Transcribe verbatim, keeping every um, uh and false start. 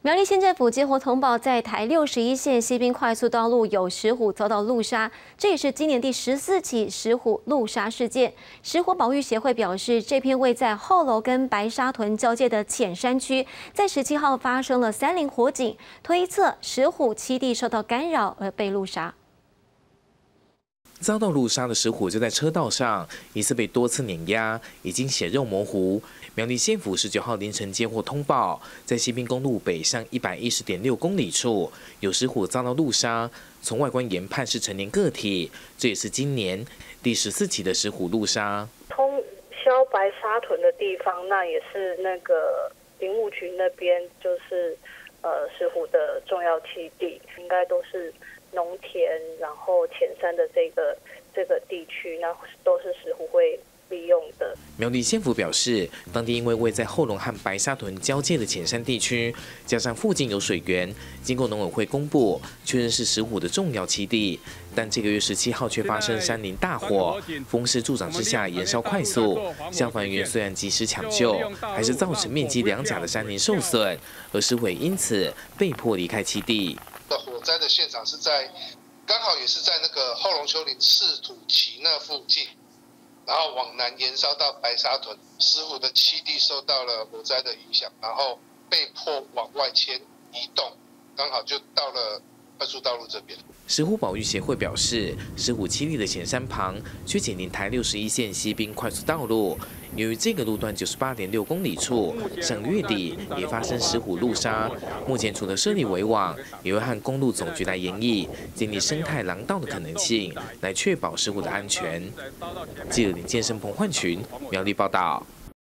苗栗县政府接获通报，在台六十一线西滨快速道路有石虎遭到路杀，这也是今年第十四起石虎路杀事件。石虎保育协会表示，这片位在后楼跟白沙屯交界的浅山区，在十七号发生了山林火警，推测石虎栖地受到干扰而被路杀。 遭到路杀的石虎就在车道上，疑似被多次碾压，已经血肉模糊。苗栗县府十九号凌晨接获通报，在西滨公路北上一百一十点六公里处，有石虎遭到路杀。从外观研判是成年个体，这也是今年第十四起的石虎路杀。 通霄白沙屯的地方，那也是那个林务局那边，就是呃石虎的重要栖地，应该都是。 农田，然后浅山的这个这个地区，那都是石虎会利用的。 苗栗县府表示，当地因为位在后龙和白沙屯交界的浅山地区，加上附近有水源，经过农委会公布，确认是石虎的重要栖地。但这个月十七号却发生山林大火，风势助长之下燃烧快速，消防员虽然及时抢救，还是造成面积两甲的山林受损，而石虎因此被迫离开栖地。 的火灾的现场是在，刚好也是在那个后龙丘陵赤土崎那附近，然后往南延烧到白沙屯，石虎的栖地受到了火灾的影响，然后被迫往外迁移动，刚好就到了快速道路这边。 石虎保育协会表示，石虎栖地的浅山旁却紧邻台六十一线西滨快速道路。 由于这个路段九十八点六公里处，上月底也发生石虎路杀。目前除了设立围网，也会和公路总局来研议建立生态廊道的可能性，来确保石虎的安全。记者林建生、彭焕群苗栗报道。